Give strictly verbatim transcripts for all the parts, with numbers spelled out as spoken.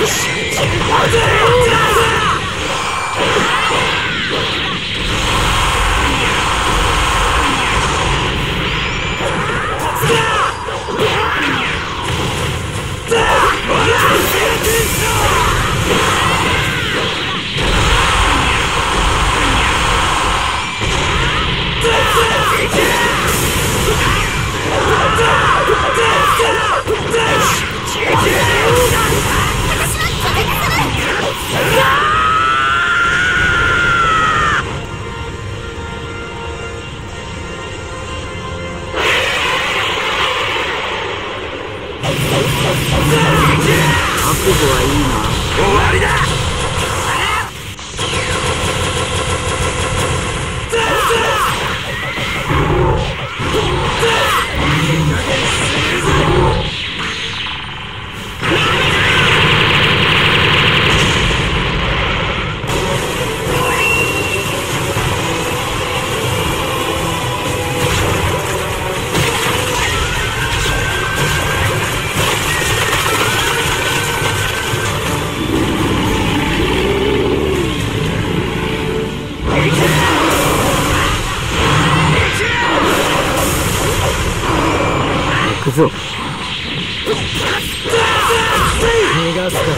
覚悟はいいな。終わりだ。行くぞ。逃がすか。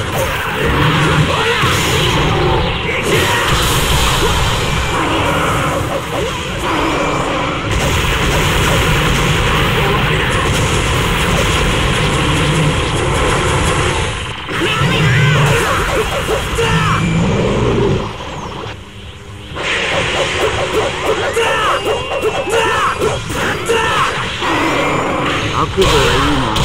覚悟はいいな。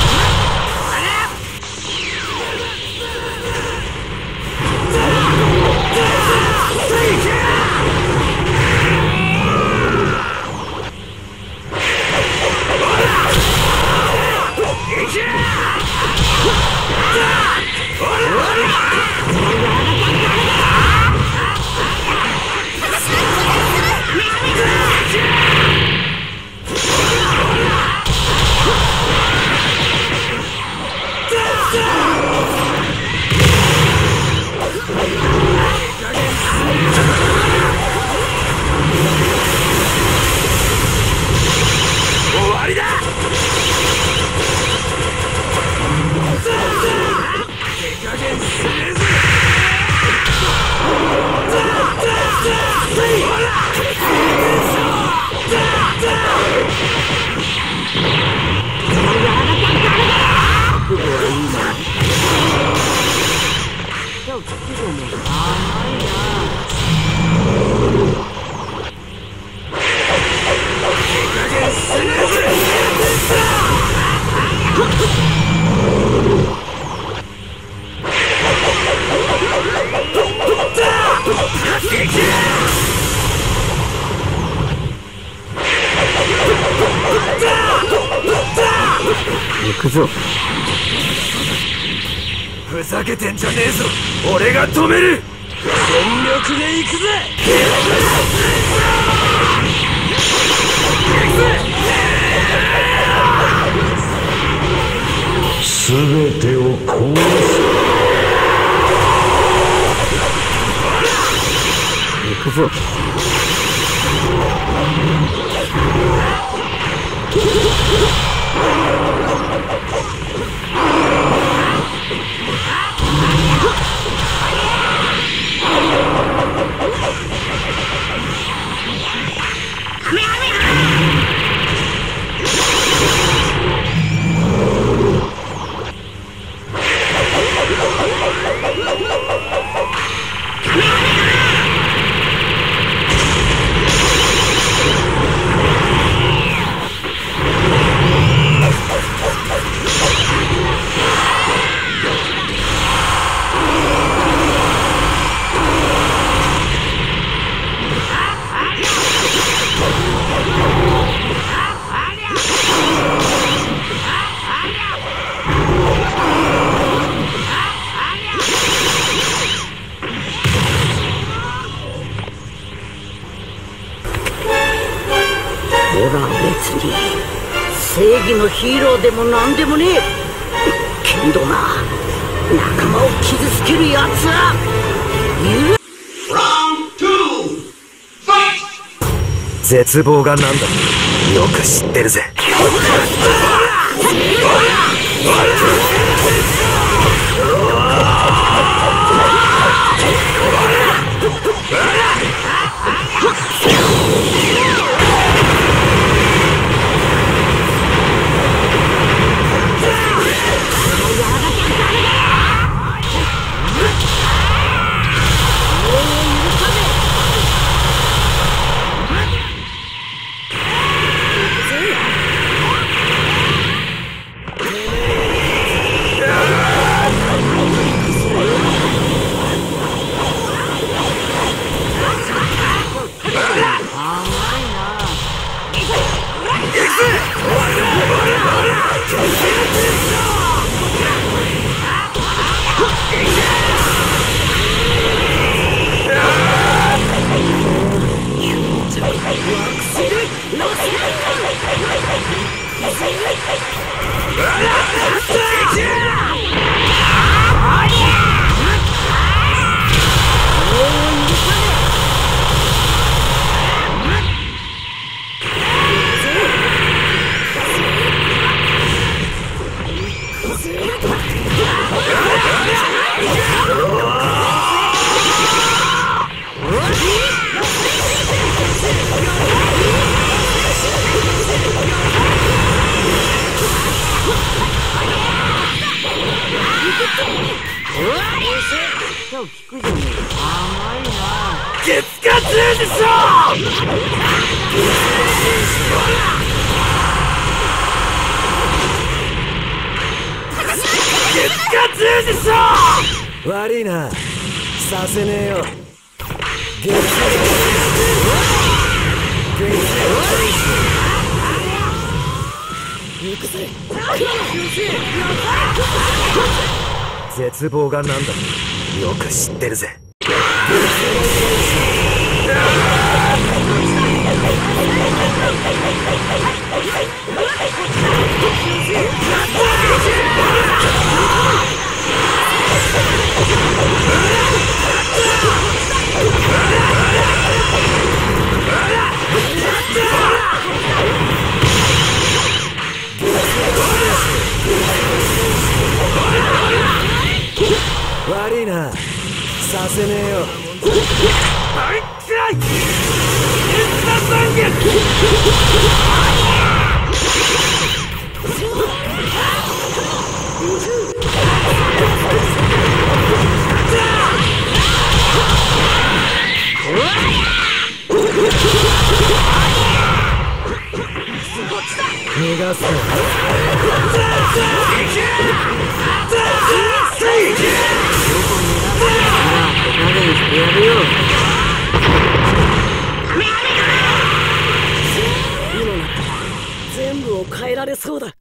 行くぞ。 ふざけてんじゃねえぞ。俺が止める。全力で行くぜ。 すべてを壊す。 行くぞ。俺は別に正義のヒーローでもなんでもねえけどな。 仲間を傷つけるやつは許絶望がなんだよく知ってるぜ。 月下通じしろ。月下通じしろ。悪いな、させねえよ。月下行くぜ。絶望がなんだよく知ってるぜ。悪いな、させねえよ。大嫌い。水田三月。逃がすな。 全部を変えられそうだ。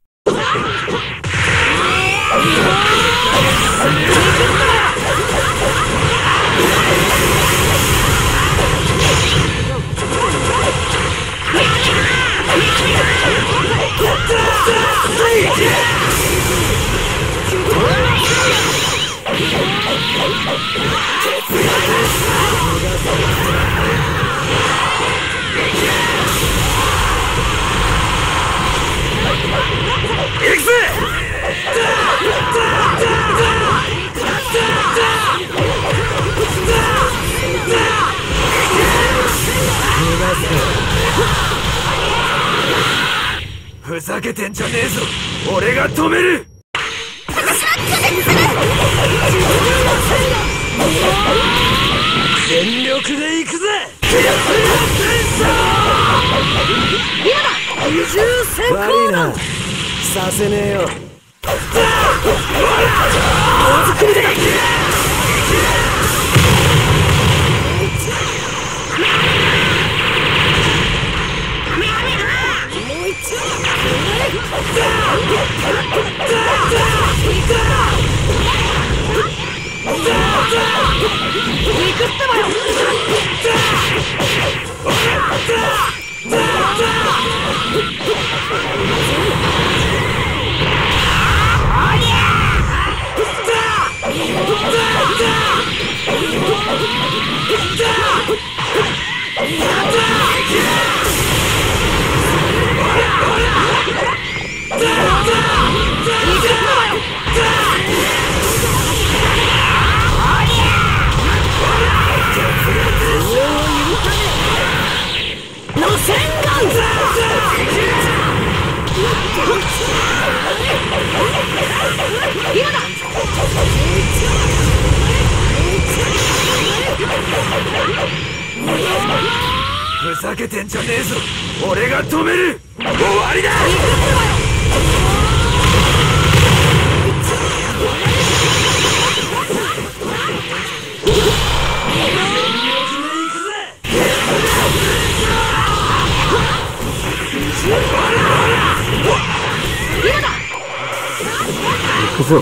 行くぜ。ふざけてんじゃねえぞ。俺が止める。全力で行くぜ。 二重先行だ。 させねえよ。 けてんじゃねえぞ。俺が止める。終わりだ。 行くぞ。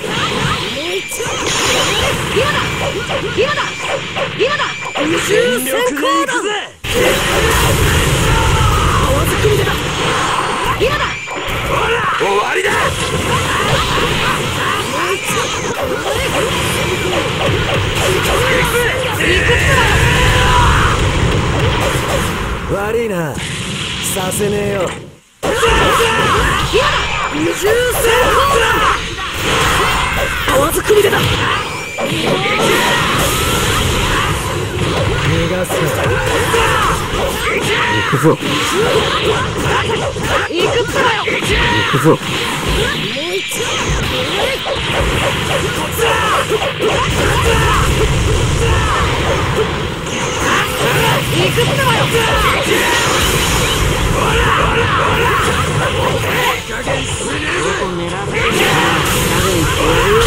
今だ今だ今だ宇宙先行だ。泡作りだ。今だ。 終わりだ。 悪いな、させねえよ。 今だ宇宙先行だ。泡作りだ。 逃がすな。 行くぞ。 行くぞよ。 行くぞ。 行くぞよ。 どこ狙ってんだ。誰に消えるよ。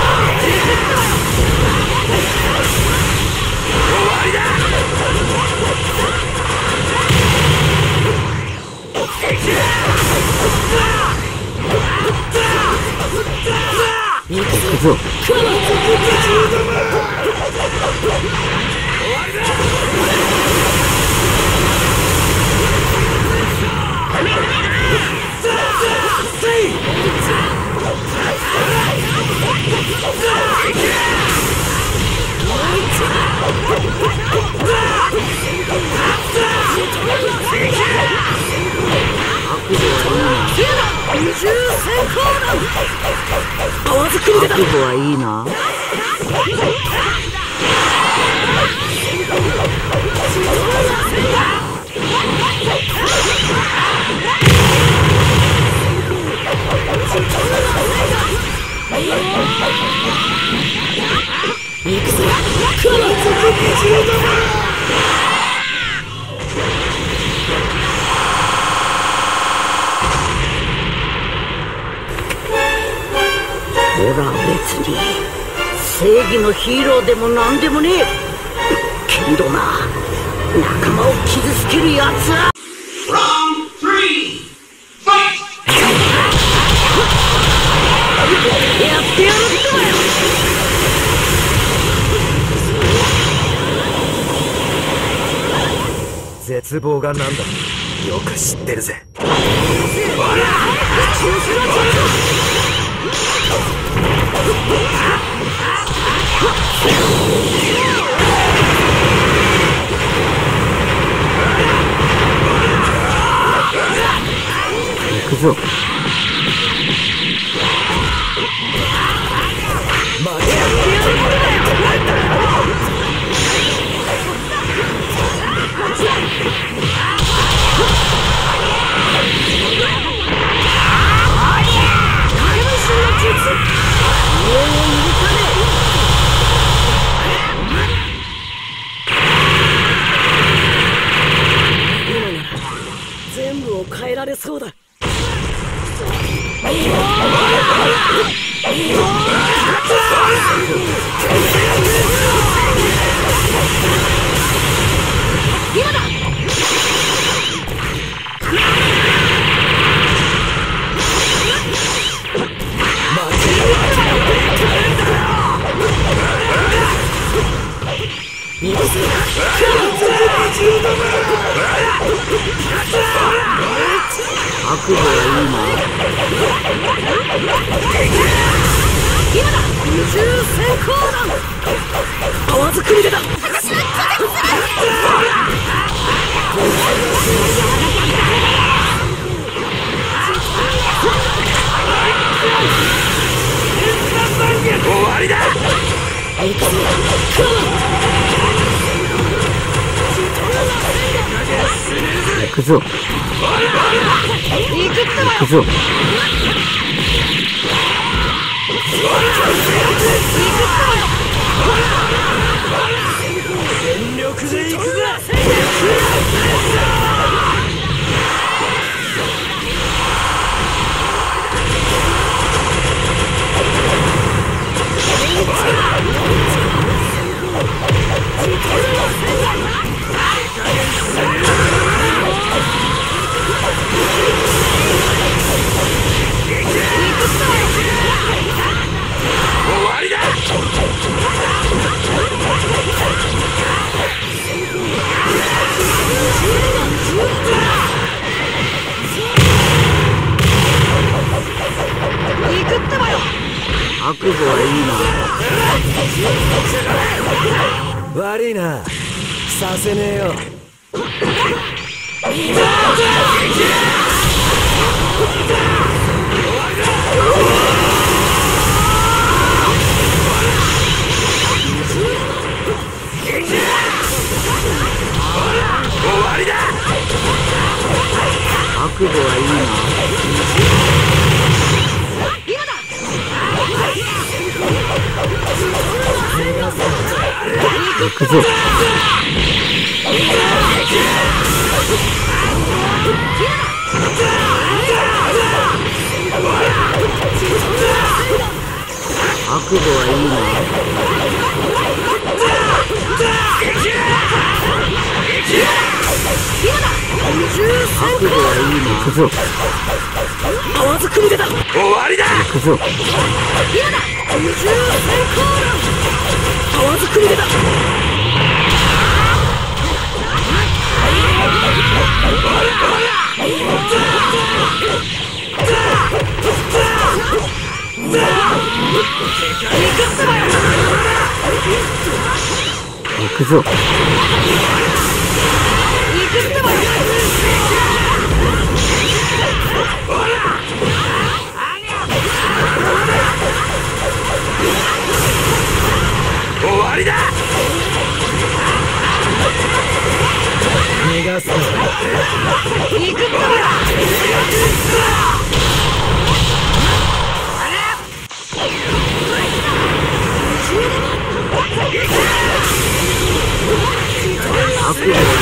行くぞ。 宇宙先行だ。泡作りだ。 覚悟はいいな。 行くぞ。 俺は別に正義のヒーローでもなんでもねえ。けどな、仲間を傷つけるやつはやってやるってばよ。 絶望がなんだよく知ってるぜ。 行くぞ。 全部を変えられそうだ。今だ。 覚悟はいいな。 今だ宇宙先行だ。泡作りだ。 終わりだ。 行くぞ。 行くぞ。行くぞ。 全力で行くぜ。 悪いな、させねえよ。 終わりだ。 覚悟はいいな。行くぞ。覚悟はいいな。覚悟はいいな。行くぞ。 泡ずくりでだ。 終わりだ。 行くぞ。 今だ二重閃光弾。 泡ずくりでだ。 行くぞ。 終わりだ。 逃がすな。 行くぞ。 覚悟